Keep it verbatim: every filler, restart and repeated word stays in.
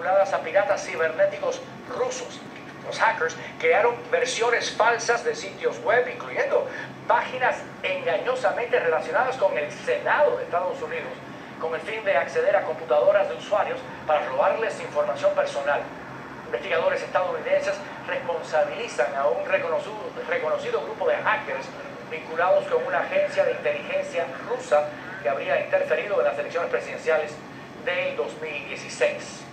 vinculadas a piratas cibernéticos rusos. Los hackers crearon versiones falsas de sitios web, incluyendo páginas engañosamente relacionadas con el Senado de Estados Unidos, con el fin de acceder a computadoras de usuarios para robarles información personal. Investigadores estadounidenses responsabilizan a un reconocido, reconocido grupo de hackers vinculados con una agencia de inteligencia rusa que habría interferido en las elecciones presidenciales del dos mil dieciséis.